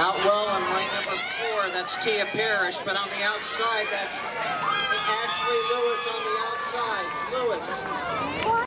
Out well on line number 4, that's Tia Parrish, but on the outside, that's Ashley Lewis on the outside. Lewis